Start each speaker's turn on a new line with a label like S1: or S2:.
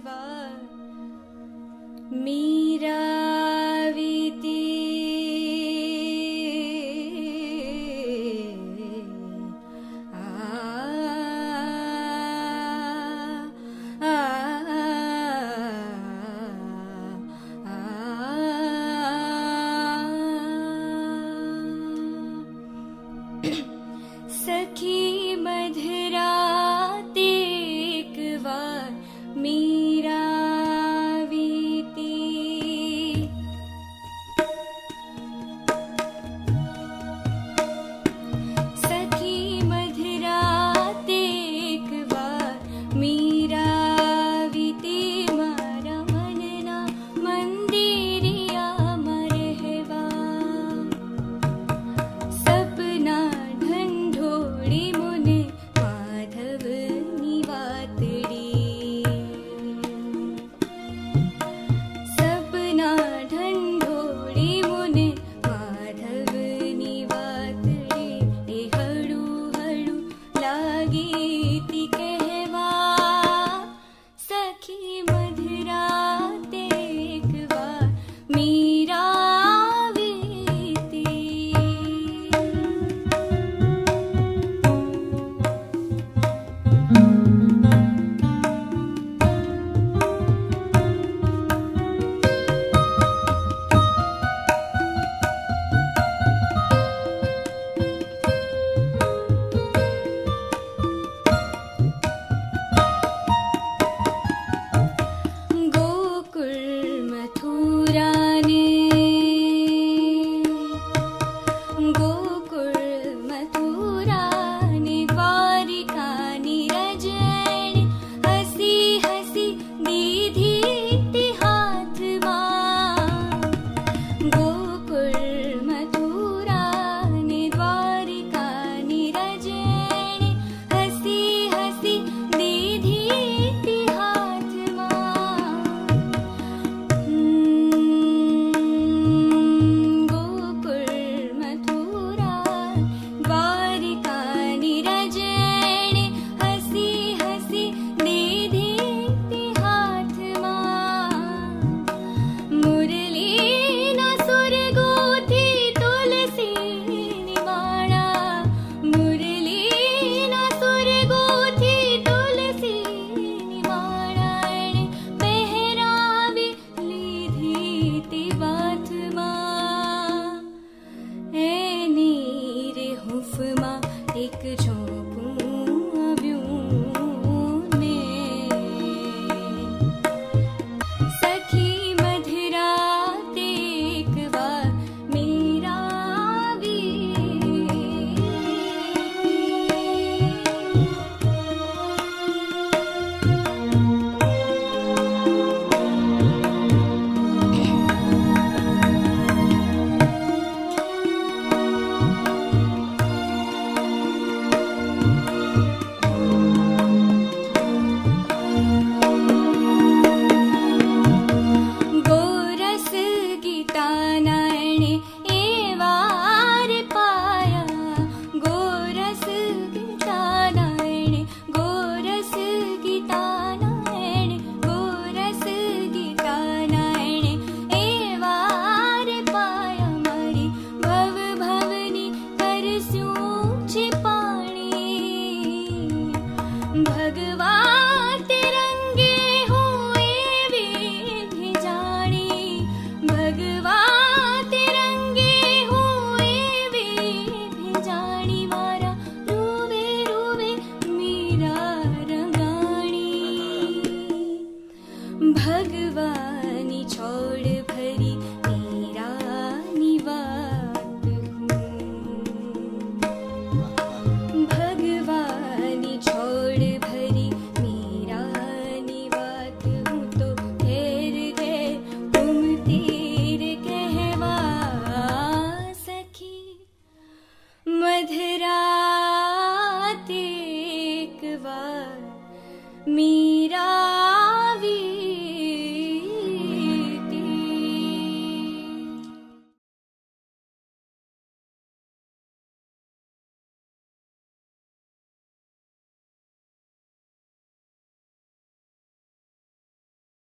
S1: વાર મીરા વીતી સખી મધરાતે એક વાર મીરા વીતી સખી મધરાતે એક વાર મીરા વીતી મારા મનના મંદિરિયામાં રહેવા સપના ઢંઢોળી મુને માધવની વાતડી સપના ઢંઢોળી મુને માધવની વાતડી એ હળું હળું લાગીતી કહેવા સખી મધરાતે એક વાર મીરા વીતી ગોકુળ મથુરાને ગોકુળ મથુરાને દ્વારિકાની રજણી હસી હસી દીધી તે હાથમાં ગોકુળ મથુરાને દ્વારિકાની રજણી હસી હસી દીધી તે હાથમાં ગોકુળ મથુરા દ્વારિકાની રજણી હસી હસી દીધી તે હાથમાં મુરલીના સુર ગોથી તુલસીની માળા મુરલીના સુર ગોથી તુલસીની માળા એણે પહેરાવી લીધી તે વાથમાં એની રે હૂંફમાં એક ઝોપું આવ્યું ને સખી મધરાતે એક વાર મીરા વીતી ગોરસ ગીતાના એણે એવા રે પાયા ગોરસ ગીતાના એણે ગોરસ ગીતાના એણે ગોરસ ગીતાના એણે એવા રે પાયા મારી ભવ ભવની તરસ્યું છે પાણી ભગવાન તે રંગે હું એવી ભીજાણી ભગવાન તે રંગે હું એવી ભીજાણી મારા રૂવે રૂવે મીરા રંગાણી ભગવાન